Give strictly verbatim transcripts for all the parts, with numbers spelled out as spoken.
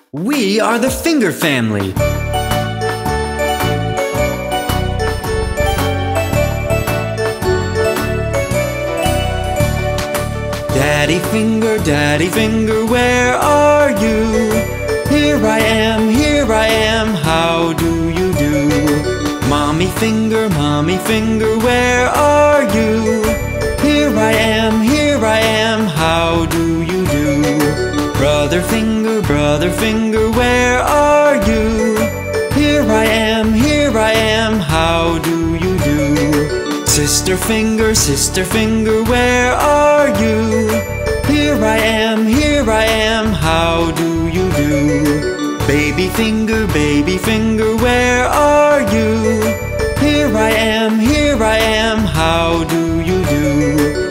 We are the finger family. Daddy finger, daddy finger, where are you? Here I am, here I am, how do you do? Mommy finger, mommy finger, where are you? Here I am, here I am, how do you do? Brother finger, brother finger, where are you? Here I am, here I am, how do you do? Sister finger, sister finger, where are you? Here I am, here I am, how do you do? Baby finger, baby finger, where are you? Here I am, here I am, how do you do?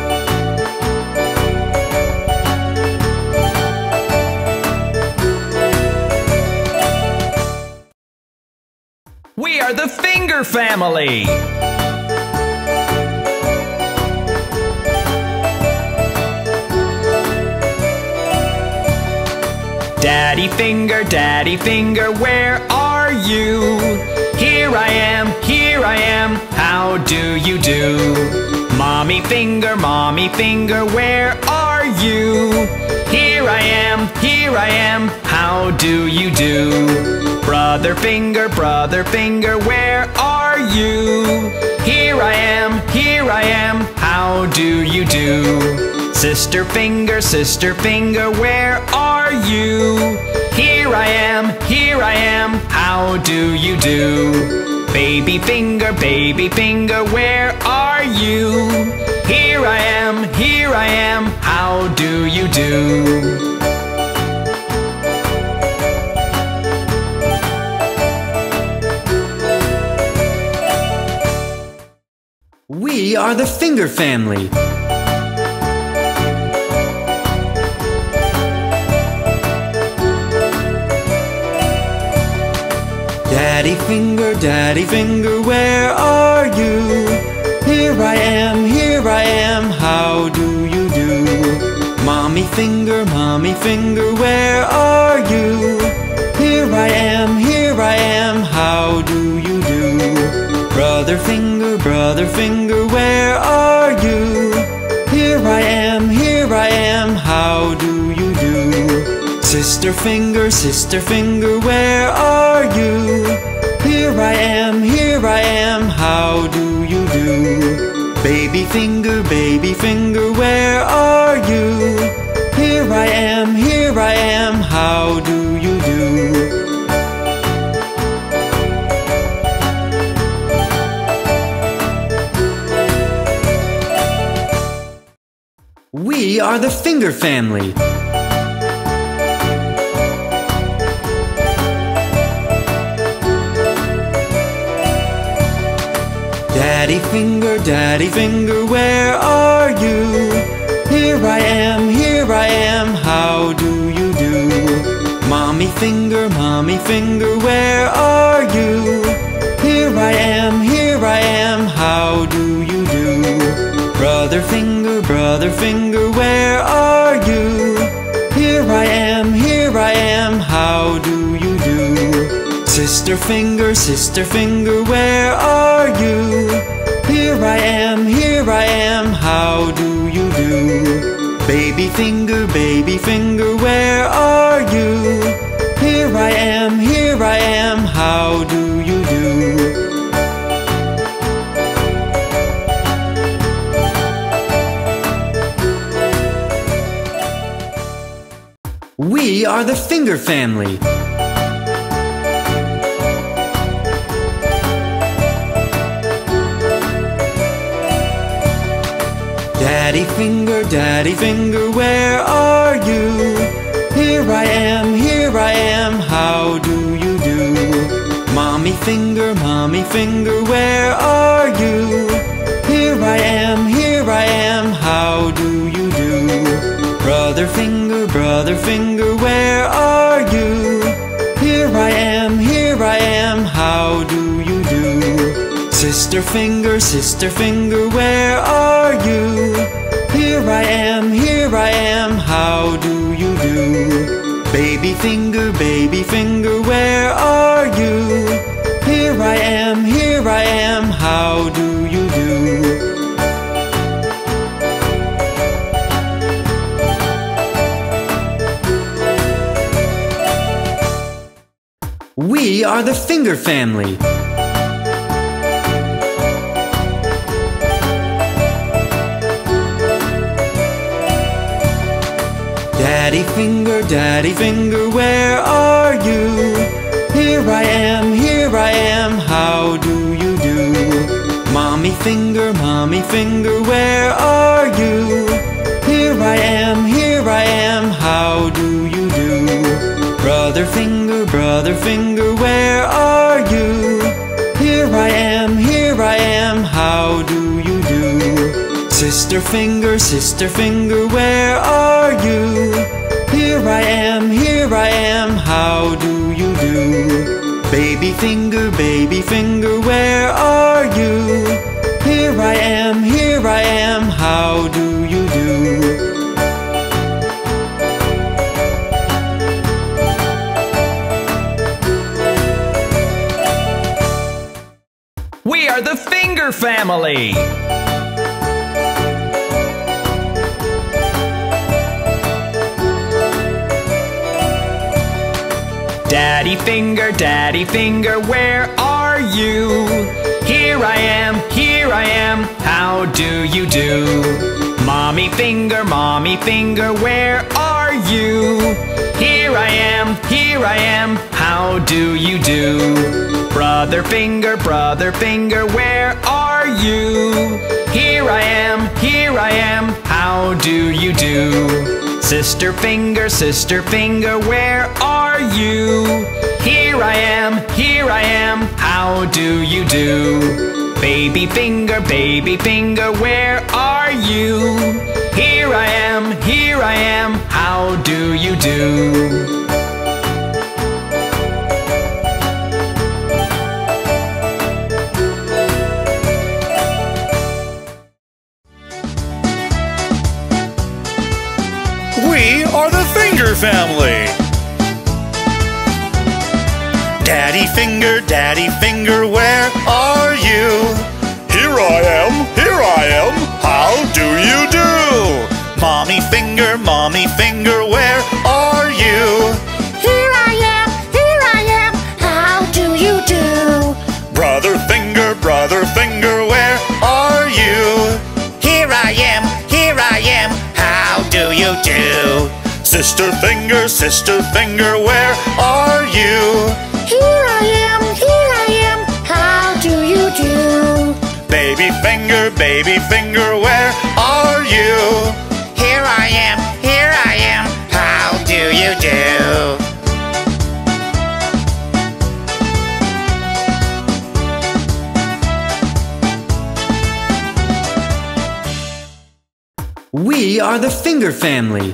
We are the finger family! Daddy finger, daddy finger, where are you? Here I am, here I am, how do you do? Mommy finger, mommy finger, where are you? Here I am, here I am, how do you do? Brother finger, brother finger, where are you? Here I am, here I am, how do you do? Sister finger, sister finger, where are you? Here I am, here I am, how do you do? Baby finger, baby finger, where are you? Here I am, here I am, how do you do? We are the finger family. Daddy finger, daddy finger, where are you? Here I am, here I am, how do you do? Mommy finger, mommy finger, where are you? Here I am, here I am, how do you do? Brother finger, brother finger, where are you? Here I am, here I am, how do you do? Sister finger, sister finger, where are you? Here I am, here I am, how do you do? Baby finger, baby finger, where are you? Here I am, here I am, how do you do? We are the finger family. Daddy finger, daddy finger, where are you? Here I am, here I am, how do you do? Mommy finger, mommy finger, where are you? Here I am, here I am, how do you do? Brother finger, brother finger, where are you? Here I am, here I am, how do you do? Sister finger, sister finger, where are you? Here I am, here I am, how do you do? Baby finger, baby finger, where are you? Here I am, here I am, how do you do? We are the finger family. Daddy finger, daddy finger, where are you? Here I am, here I am, how do you do? Mommy finger, mommy finger, where are you? Here I am, here I am, how do you do? Brother finger, brother finger, where are you? Here I am, here I am, how do you do? Sister finger, sister finger, where are you? Here I am, here I am, how do you do? Baby Baby finger, baby finger, where are you? Here I am, here I am, how do you do? We are the finger family. Daddy finger, daddy finger, where are you? Here I am, here I am, how do you do? Mommy finger, mommy finger, where are you? Here I am, here I am, how do you do? Brother finger, brother finger, where are you? Here I am, here I am, how do you do? Sister finger, sister finger, where are you? Here I am, here I am, how do you do? Baby finger, baby finger, where are you? Here I am, here I am, how do you do? We are the finger family. Daddy finger, daddy finger, where are you? Here I am, here I am, how do you do? Mommy finger, mommy finger, where are you? Here I am, here I am, how do you do? Brother finger, brother finger, where are you? Here I am, here I am, how do you do? Sister finger, sister finger, where are you? Here I am, here I am, how do you do? Baby finger, baby finger, where are you? Here I am, here I am, how do you do? We are the finger family. Daddy finger, daddy finger, where are you? Here I am, here I am, how do you do? Mommy finger, mommy finger, where are you? Here I am, here I am, how do you do? Brother finger, brother finger, where are you? Here I am, here I am, how do you do? Sister finger, sister finger, where are you? Here I am, here I am, how do you do? Baby finger, baby finger, where are you? Here I am, here I am, how do you do? We are the finger family.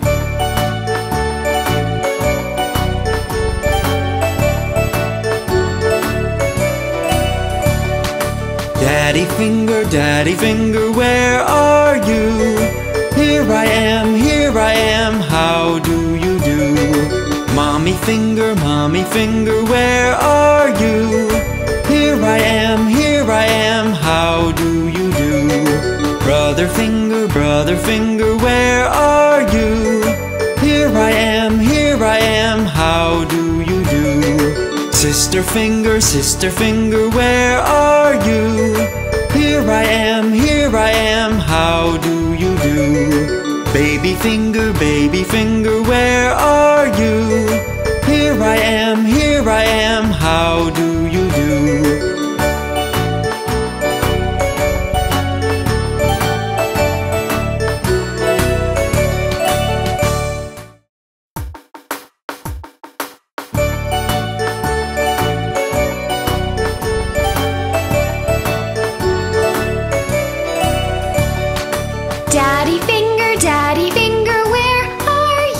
Daddy finger, daddy finger, where are you? Here I am, here I am, how do you do? Mommy finger, mommy finger, where are you? Here I am, here I am, how do you do? Brother finger, brother finger, where are you? Here I am, here I am, how do you do? Sister finger, sister finger, where are you? Here I am, here I am, how do you do? Baby finger, baby finger, where are you? Here I am, here I am, how do you do? Daddy finger, daddy finger, where are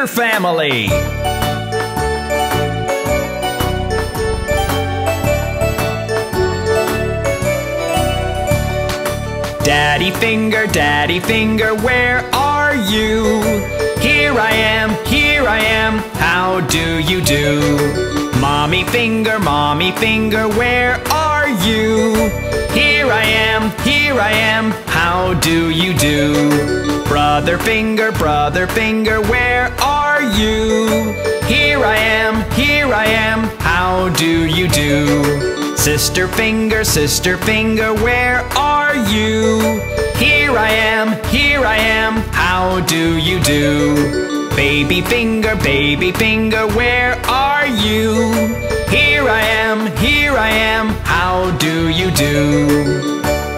finger family. Daddy finger, daddy finger, where are you? Here I am, here I am, how do you do? Mommy finger, mommy finger, where are you? Here I am, here I am, how do you do? Brother finger, brother finger, where are you? Here I am, here I am, how do you do? Sister finger, sister finger, where are you? Here I am, here I am, how do you do? Baby finger, baby finger, where are you? Here I am, here I am, how do you do?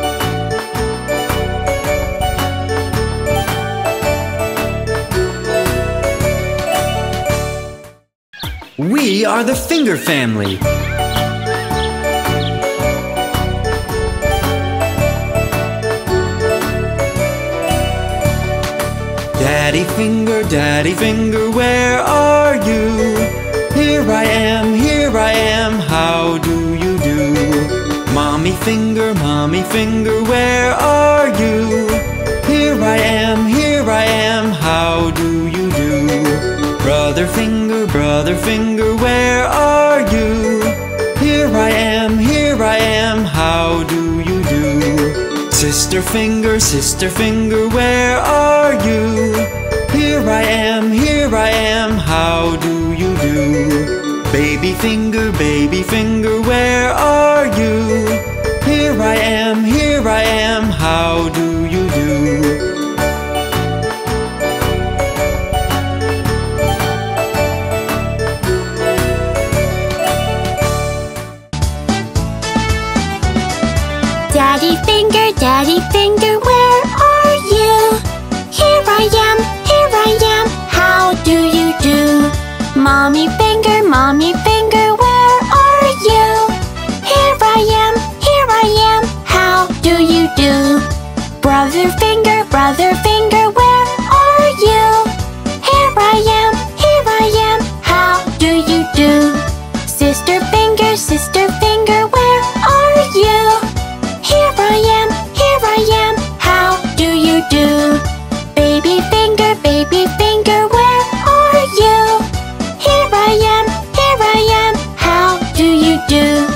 We are the finger family. Daddy finger, daddy finger, where are you? Here I am, here I am, how do you do? Mommy finger, mommy finger, where are you? Here I am, here I am, how do you do? Brother finger, brother finger, where are you? Here I am, here I am, how do you do? Sister finger, sister finger, where are you? Here I am, here I am, how do you do? Baby finger, baby finger, where are you? Here I am, here I am, how do you do? Daddy finger, daddy finger, where are you? Here I am, here I am, how do you do? Mommy finger, mommy finger, where are you? Here I am, here I am, how do you do? Brother finger, brother finger, where are you? Here I am, here I am, how do you do? Sister finger, sister finger, where are you? Here I am, here I am, how do you do? Baby finger, baby finger, where are you? Here I am, here I am, how do you do?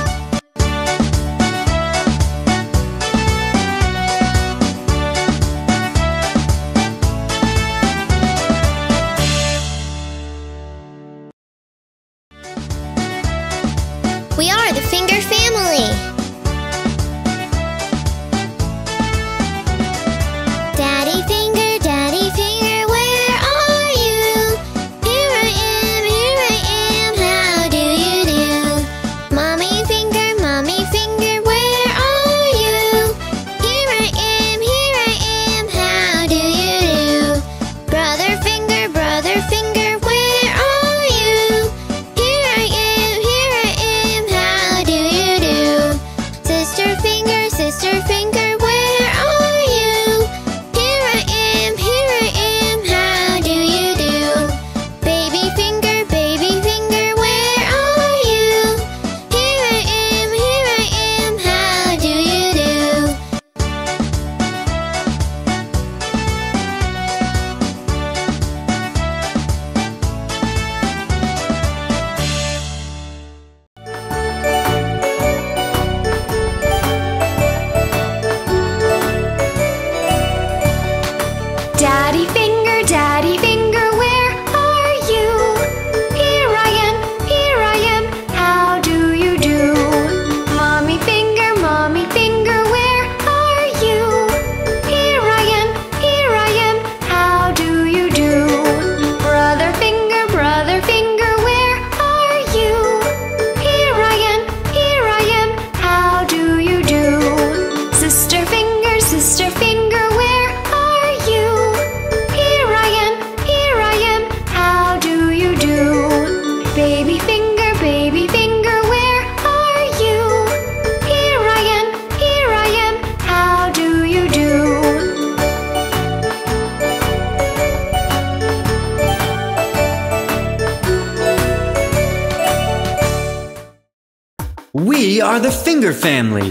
We are the finger family.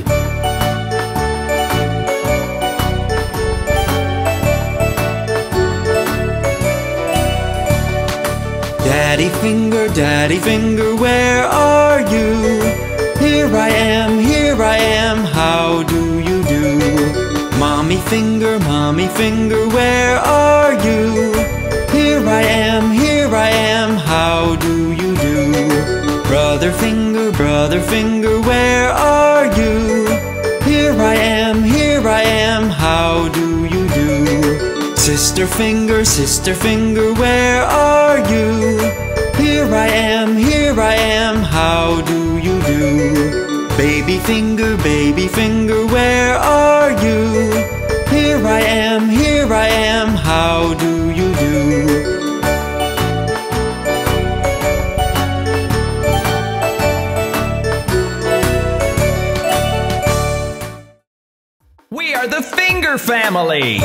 Daddy finger, daddy finger, where are you? Here I am, here I am, how do you do? Mommy finger, mommy finger, where are you? Here I am, here I am, how do you do? Brother finger, brother finger, where are you? Here I am, here I am, how do you do? Sister finger, sister finger, where are you? Here I am, here I am, how do you do? Baby finger, baby finger, where are you? Here I am, here I am, how do you do? We are the finger family.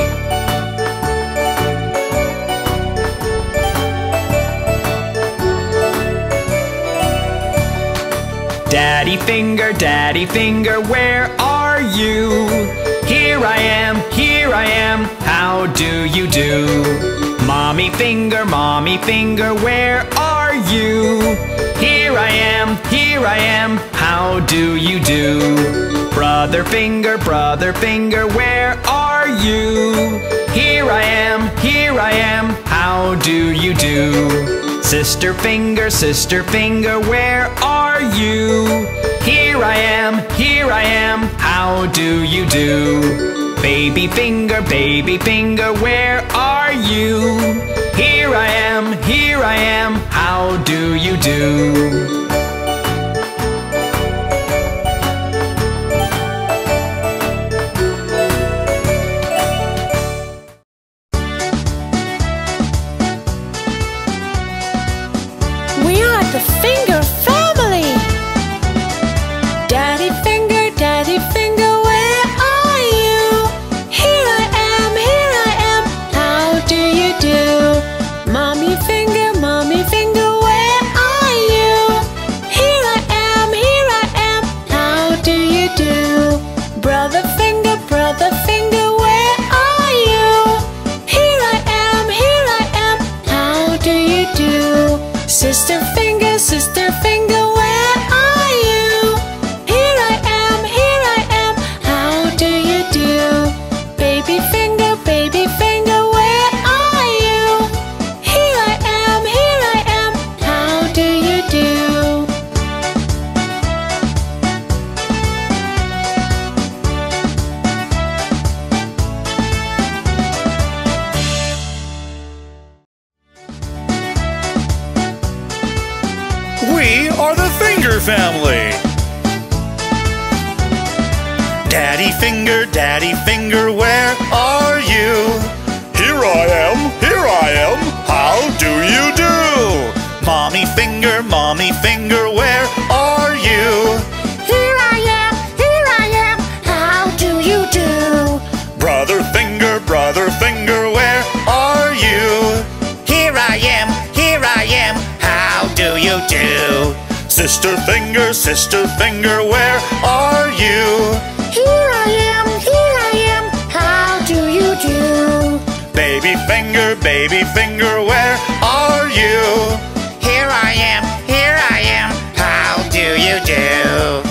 Daddy finger, daddy finger, where are you? Here I am, here I am, how do you do? Mommy finger, mommy finger, where are you? Here I am, here I am, how do you do? Brother finger, brother finger, where are you? Here I am, here I am, how do you do? Sister finger, sister finger, where are you? Here I am, here I am, how do you do? Baby finger, baby finger, where are you? Here I am, here I am, how do you do? We are the finger family. Daddy finger, daddy finger, where are you? Here I am, here I am, how do you do? Mommy finger, mommy finger, where are you? Here I am, here I am, how do you do? Brother finger, brother finger, where are you? Here I am, here I am, how do you do? Sister finger, sister finger, where are you? Here I am, here I am, how do you do? Baby finger, baby finger, where are you? Here I am, here I am, how do you do? We are the finger family. Daddy finger, daddy finger, where are you? Here I am, here I am, how do you do? Mommy finger, mommy finger, where are you? Here I am, here I am, how do you do? Brother finger, brother finger, where are you? Here I am, here I am, how do you do? Sister finger, sister finger, where are you? Here I am, here I am, how do you do? Baby finger, baby finger, where are you? Here I am, here I am, how do you do?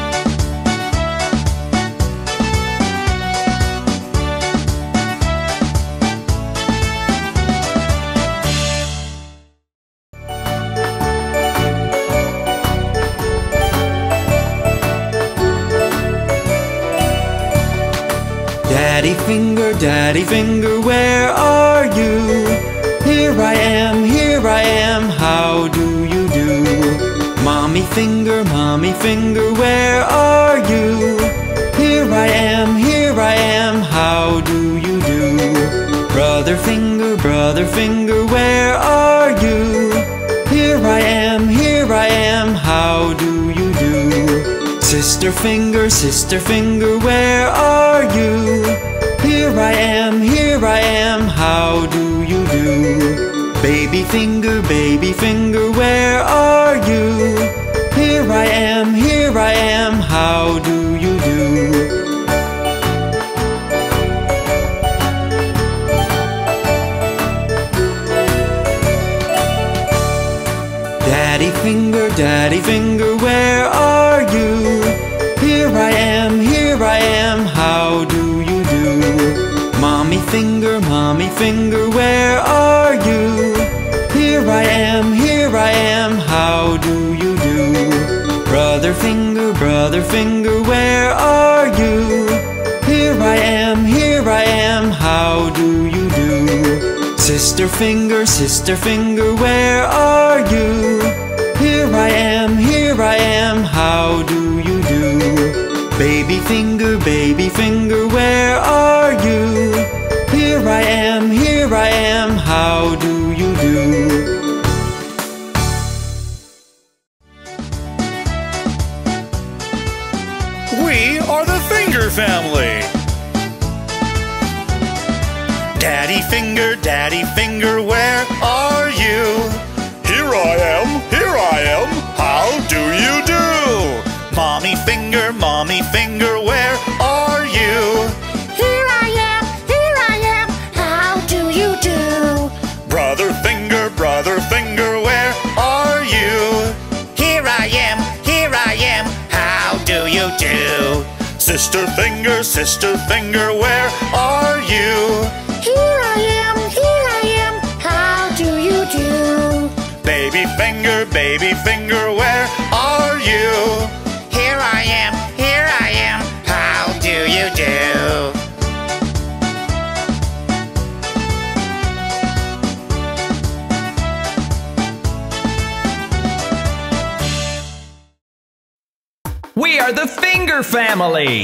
Daddy finger, daddy finger, where are you? Here I am, here I am, how do you do? Mommy finger, mommy finger, where are you? Here I am, here I am, how do you do? Brother finger, brother finger, where are you? Here I am, here I am, how do you do? Sister finger, sister finger, where are you? Here I am, here I am, how do you do? Baby finger, baby finger, where are you? Here I am, here I am, Daddy Finger, where are you? Here I am, here I am, how do you do? Mommy Finger, Mommy Finger, where are you? Here I am, here I am, how do you do? Brother Finger, Brother Finger, where are you? Here I am, here I am, how do you do? Sister Finger, Sister Finger, where are you? Here I am, here I am, how do you do? Baby Finger, Baby Finger, where are you? Here I am, here I am, how do you do? We are the Finger family. Daddy Finger, Daddy Finger, where are you? Here I am, here I am, how do you do? Mommy Finger, Mommy Finger, where are you? Here I am, here I am, how do you do? Brother Finger, Brother Finger, where are you? Here I am, here I am, how do you do? Sister Finger, Sister Finger, where are you? Here I am, here I am, how do you do? Baby Finger, Baby Finger, where are you? Here I am, here I am, how do you do? We are the Finger family.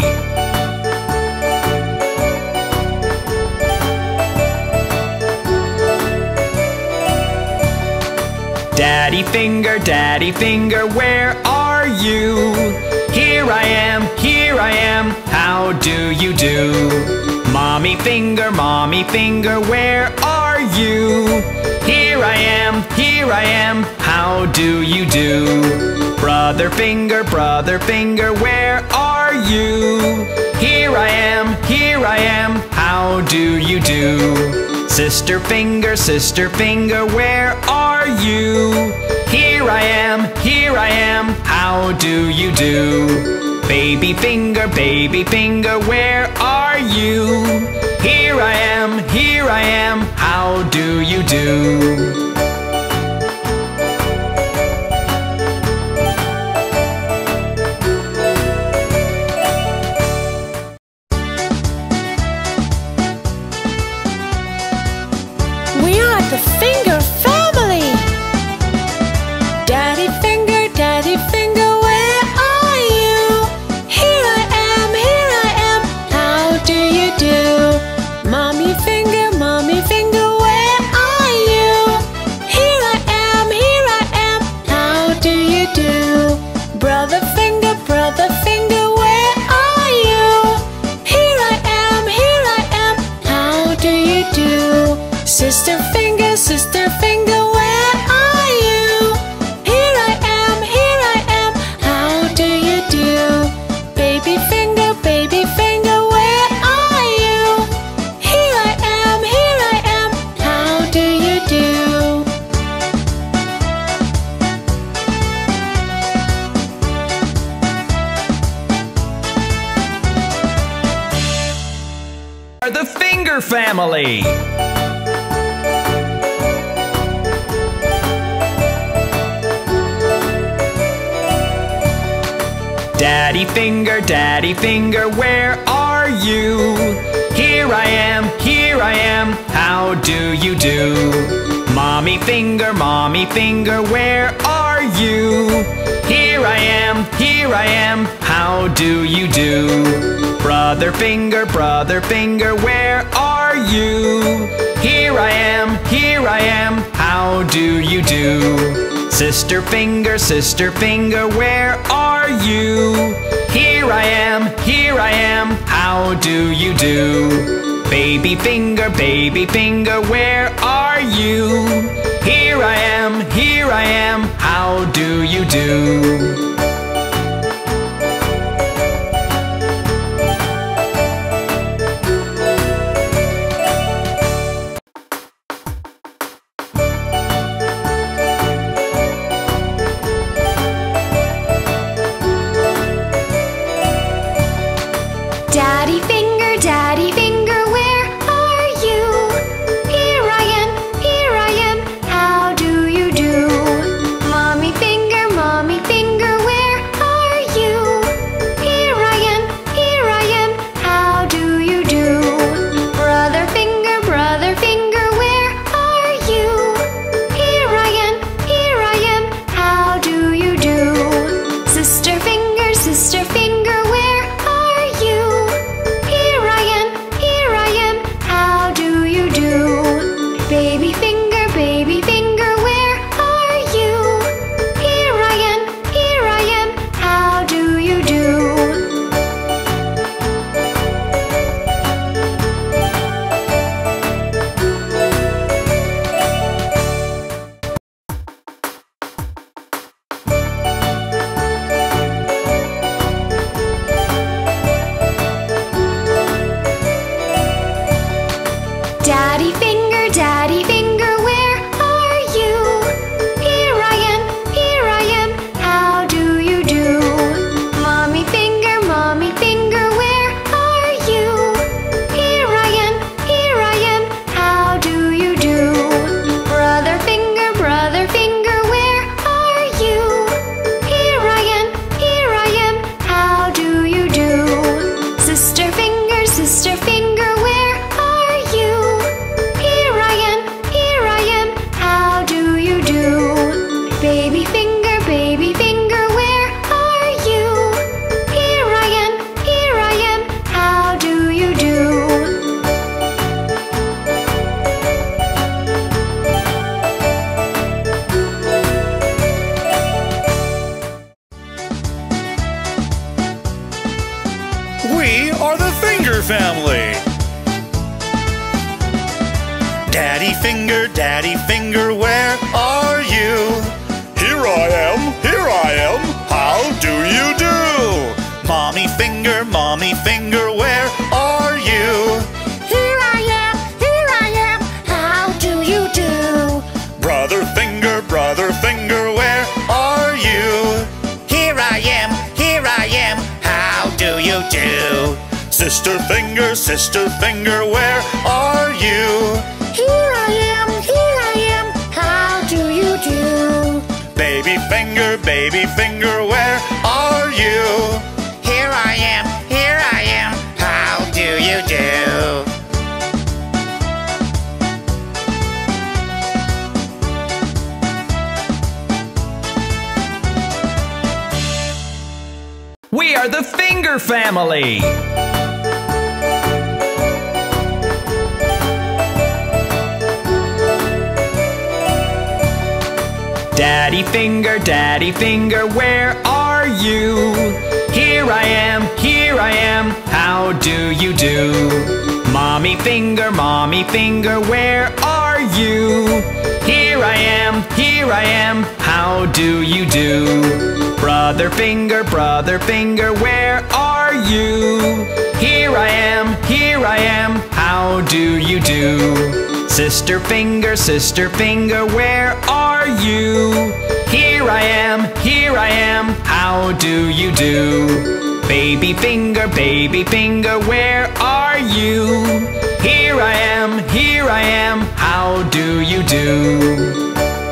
Daddy Finger, Daddy Finger, where are you? Here I am, here I am, how do you do? Mommy Finger, Mommy Finger, where are you? Here I am, here I am, how do you do? Brother Finger, Brother Finger, where are you? Here I am, here I am, how do you do? Sister Finger, Sister Finger, where are you? Here I am, here I am, how do you do? Baby Finger, Baby Finger, where are you? Here I am, here I am, how do you do? We are the Finger family. Daddy Finger, Daddy Finger, where are you? Here I am, here I am, how do you do? Mommy Finger, Mommy Finger, where are you? Here I am, here I am, how do you do? Brother Finger, Brother Finger, where are you? Here I am, here I am, how do you do? Sister Finger, Sister Finger, where are you? Here I am, here I am, how do you do? Baby Finger, Baby Finger, where are you? Here I am, here I am, how do you do? We are the Finger family. Daddy Finger, Daddy Finger, where are you? Here I am, here I am, how do you do? Mommy Finger, Mommy Finger, where are you? Here I am, here I am, how do you do? Brother Finger, Brother Finger, where are you? Here I am, here I am, how do you do? Sister Finger, Sister Finger, where are you? Here I am, here I am, how do you do? Baby Finger, Baby Finger, where are you? Here I am, here I am, how do you do? family. Daddy finger, daddy finger, where are you? Here I am, here I am, how do you do? Mommy finger, mommy finger, where are you? Here I am, here I am, how do you do? Brother finger, brother finger, where are you? Here I am, here I am, how do you do? Sister finger, sister finger, where are you? Here I am, here I am, how do you do? Baby finger, baby finger, where are you? Here I am, here I am, how do you do? We are the finger family. Daddy finger, daddy finger, where are you? Here I am, here I am, how do you do? Mommy finger, mommy finger, where are you? Here I am, here I am, how do you do? Brother finger, brother finger, where are you? Here I am, here I am, how do you do? Sister finger, sister finger, where are you? Here I am, here I am, how do you do? Baby finger, baby finger, where are you? Here I am, here I am, how do you do?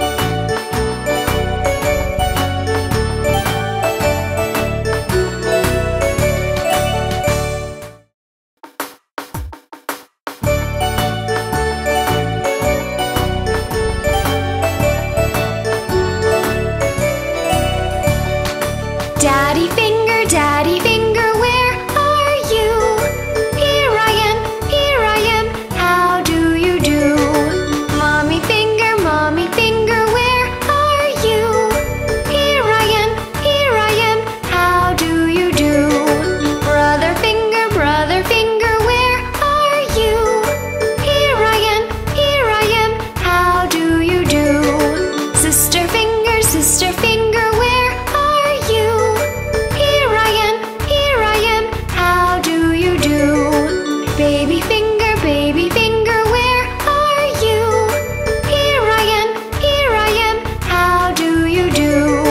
Daddy finger, daddy finger, where are you? Here I am, here I am, how do you do? Mommy finger, mommy finger, where are you? Here I am, here I am, how do you do? Brother finger, brother finger, where are you? Here I am, here I am, how do you do? Sister finger, sister finger, where are you? Here I am, here I am, how do you do? Baby finger, baby finger, where are you? Here I am, here I am, how do you do?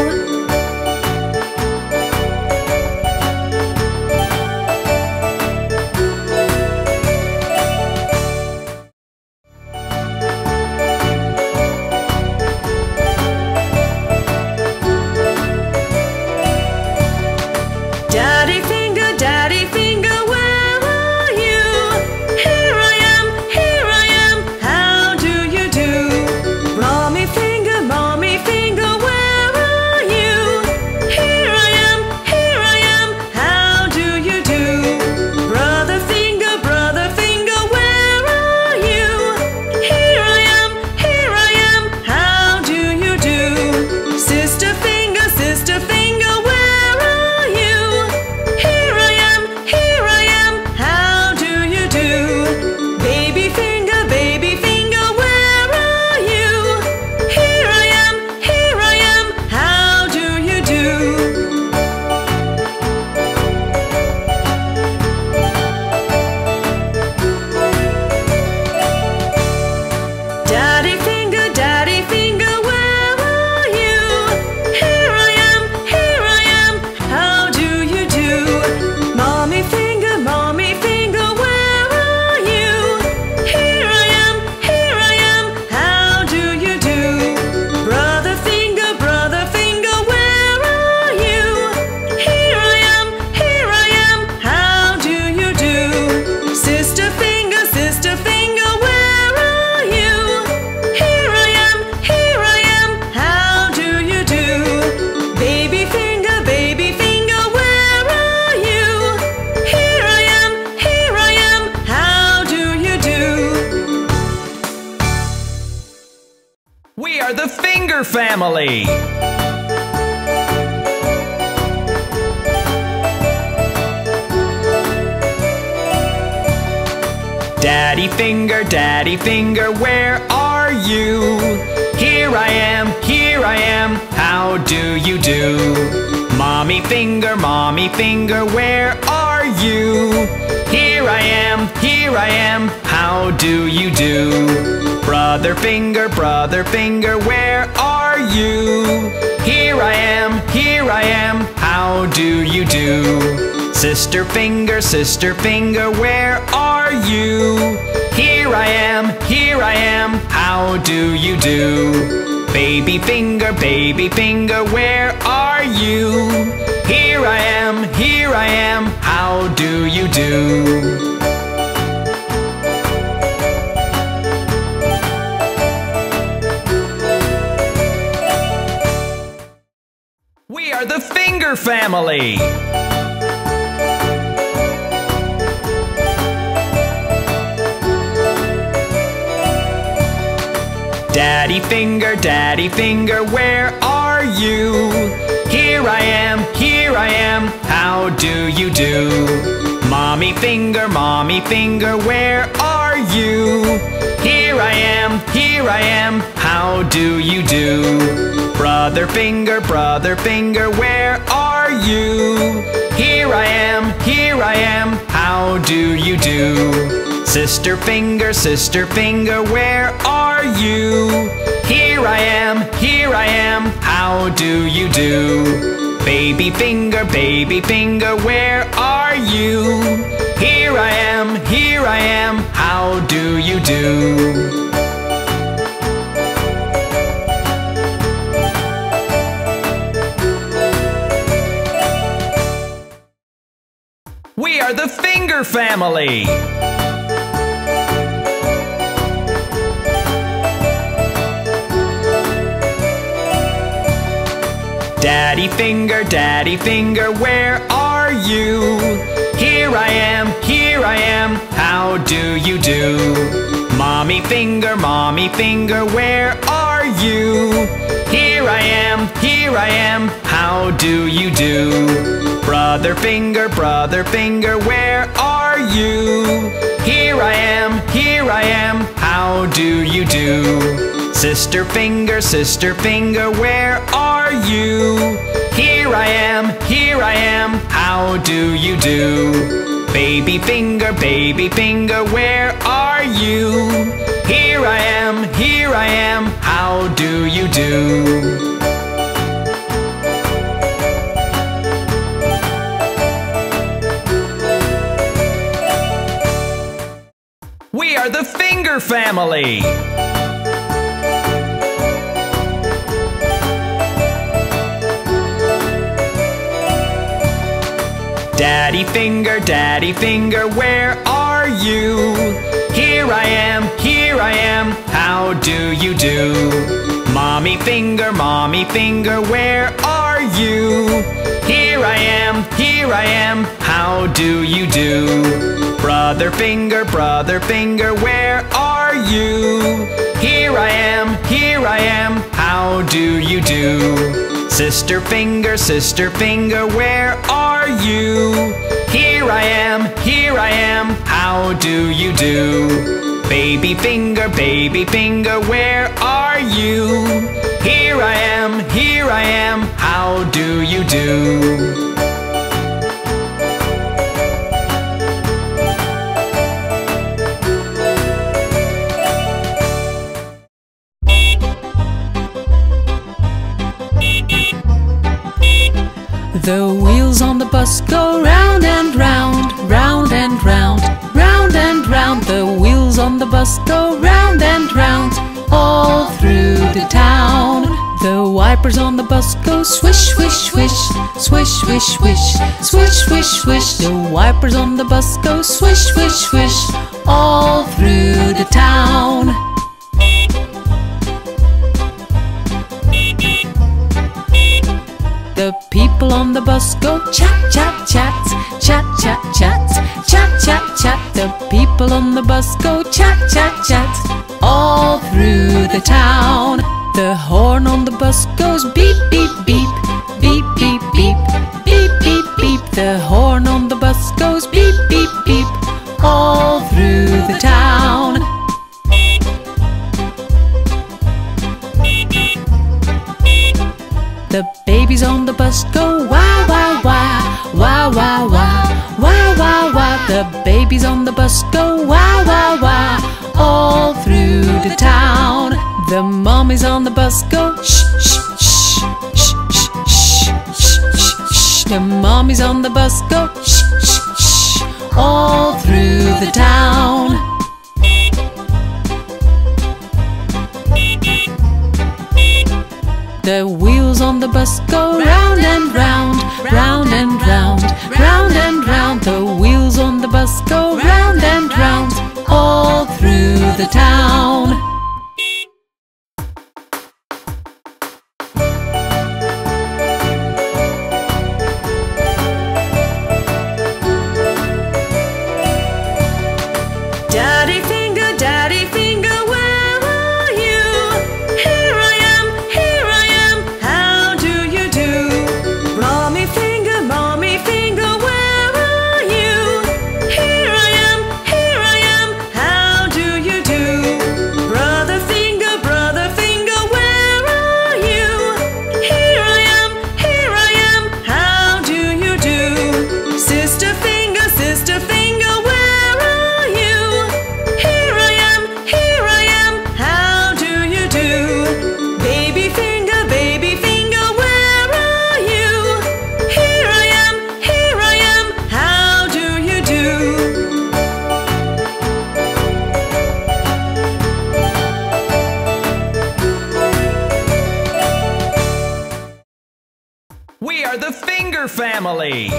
Daddy finger, daddy finger, where are you? Here I am, here I am, how do you do? Mommy finger, mommy finger, where are you? Here I am, here I am, how do you do? Brother finger, brother finger, where are you? Here I am, here I am, how do you do? Sister finger, sister finger, where are you? Here I am, here I am, how do you do? Baby finger, baby finger, where are you? Here I am, here I am, how do you do? Daddy finger, daddy finger, where are you? Here I am, here I am, how do you do? Mommy finger, mommy finger, where are you? Here I am, here I am, how do you do? Brother finger, brother finger, where are you? Here I am, here I am, how do you do? Sister finger, sister finger, where are you? Here I am, here I am, how do you do? Baby finger, baby finger, where are you? Here I am, here I am, how do you do? We are the finger family. Daddy finger, daddy finger, where are you? Here I am, here I am, how do you do? Mommy finger, mommy finger, where are you? Here I am, here I am, how do you do? Brother finger, brother finger, where are you? Here I am, here I am, how do you do? Sister finger, sister finger, where are you? Here I am, here I am, how do you do? Baby finger, baby finger, where are you? Here I am, here I am, how do you do? We are the finger family! Daddy finger, daddy finger, where are you? Here I am, here I am, how do you do? Mommy finger, mommy finger, where are you? Here I am, here I am, how do you do? Brother finger, brother finger, where are you? Here I am, here I am, how do you do? Sister finger, sister finger, where are you? Here I am, here I am, how do you do? Baby finger, baby finger, where are you? Here I am, here I am, how do you do? We are the finger family! Daddy finger, daddy finger, where are you? Here I am, here I am, how do you do? Mommy finger, mommy finger, where are you? Here I am, here I am, how do you do? Brother finger, brother finger, where are you? Here I am, here I am, how do you do? Sister finger, sister finger, where are you? Here I am, here I am, how do you do? Baby finger, baby finger, where are you? Here I am, here I am, how do you do? We are the finger family! Daddy finger, daddy finger, where are you? Here I am, here I am, how do you do? Mommy finger, mommy finger, where are you? Here I am, here I am, how do you do? Brother finger, brother finger, where are you? Here I am, here I am, how do you do? Sister finger, sister finger, where are you? Here I am, here I am, how do you do? Baby finger, baby finger, where are you? Here I am, here I am, how do you do? The wheels on the bus go round and round, round and round, round and round. The wheels on the bus go round and round, all through the town. The wipers on the bus go swish, swish, swish, swish, swish, swish, swish, swish, swish. The wipers on the bus go swish, swish, swish, all through the town. The people on the bus go chat, chat, chat, chat, chat, chat, chat, chat, chat. The people on the bus go chat, chat, chat, all through the town. The horn on the bus goes beep, beep, beep, beep, beep, beep, beep, beep, beep. The horn on the bus goes beep, beep, beep, all through the town. The babies on the bus go wah wah wah, wah wah wah, wah wah wah. The babies on the bus go wah wah wah, all through the town. The mommies on the bus go shh shh shh shh shh shh shh. The mommies on the bus go shh shh shh, all through the town. The wheels on the bus go round and round, round and round, round and round. The wheels on the bus go round and round, all through the town. Daddy finger, daddy finger, where are you? Here I am, here I am, how do you do? Mommy finger, mommy finger, where are you? Here I am, here I am, how do you do? Brother finger, brother finger, where are you? Here I am, here I am, how do you do? Sister finger, sister finger, where are you? Here I am, here I am, how do you do? Baby finger, baby finger, where are you? Here I am, here I am, how do you do? We are the Finger Family.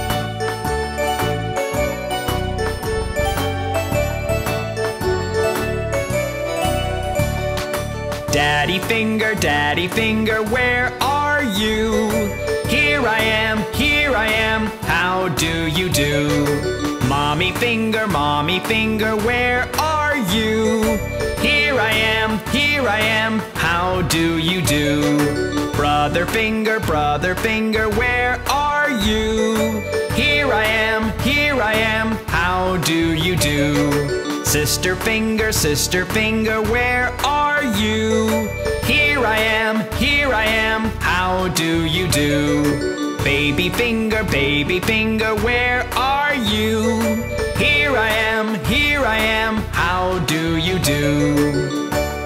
Daddy Finger, Daddy Finger, where are you? Here I am, here I am, how do you do? Mommy Finger, Mommy Finger, where are you? Here I am, here I am, how do you do? Brother Finger, Brother Finger, where are you? Here I am, here I am, how do you do? Sister Finger, Sister Finger, where are you? Here I am, here I am, how do you do? Baby Finger, Baby Finger, where are you? Here I am, here I am, how do you do?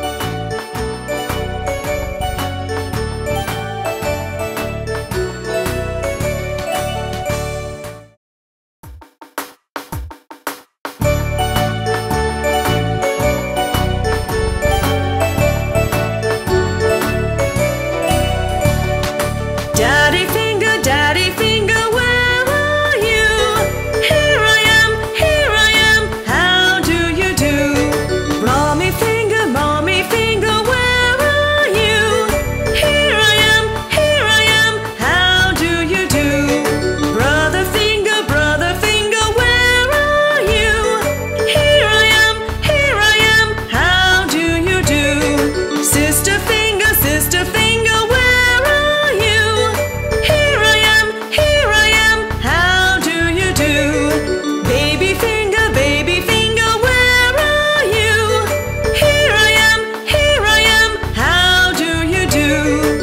Daddy finger, daddy finger, where are you? Here I am, here I am, how do you do? Mommy finger, mommy finger, where are you? Here I am, here I am, how do you do? Brother finger, brother finger, where are you? Here I am, here I am, how do you do? Sister finger, sister finger, where are you? Here I am, here I am, how do you do? Baby finger, baby finger, where are you? Here I am, here I am, how do you do?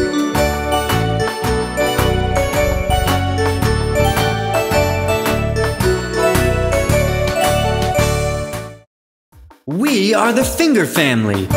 We are the Finger Family.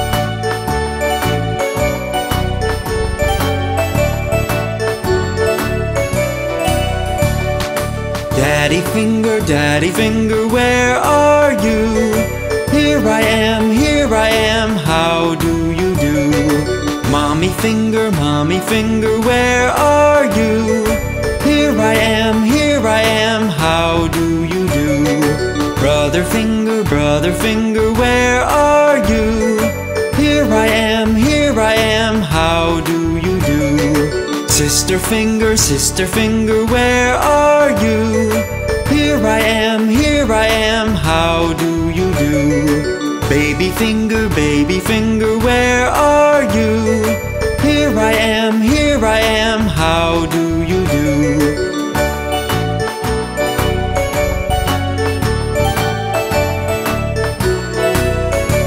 Daddy Finger, Daddy Finger, where are you? Here I am, here I am, how do you do? Mommy Finger, Mommy Finger, where are you? Here I am, here I am, how do you do? Brother Finger, Brother Finger, where are you? Here I am, here I am, how do you do? Sister Finger, Sister Finger, where are you? Here I am, here I am, how do you do? Baby Finger, Baby Finger, where are you? Here I am, here I am, how do you do?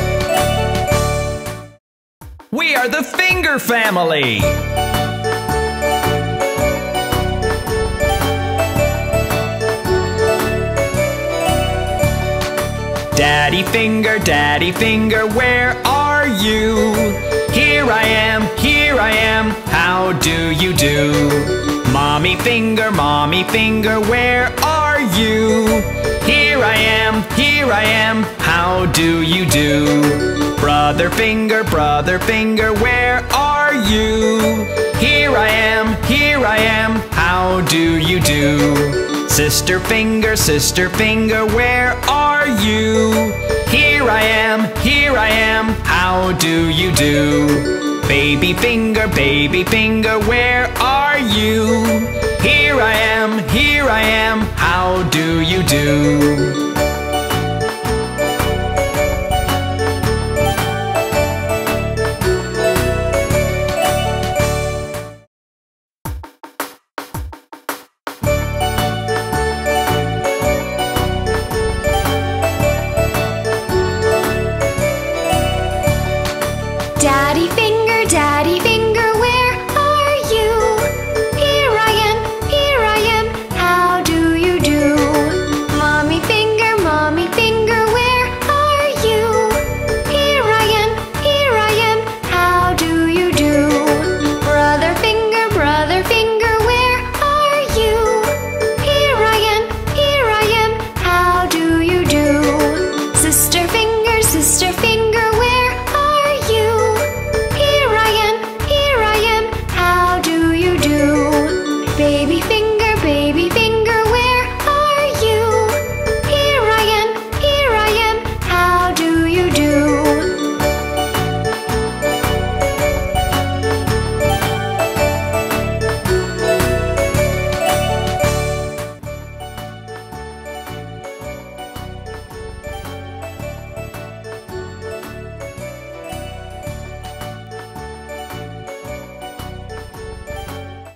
We are the Finger Family. Daddy finger, daddy finger, where are you? Here I am, here I am, how do you do? Mommy finger, mommy finger, where are you? Here I am, here I am, how do you do? Brother finger, brother finger, where are you? Here I am, here I am, how do you do? Sister finger, sister finger, where are you? Here I am, here I am, how do you do? Baby finger, baby finger, where are you? Here I am, here I am, how do you do?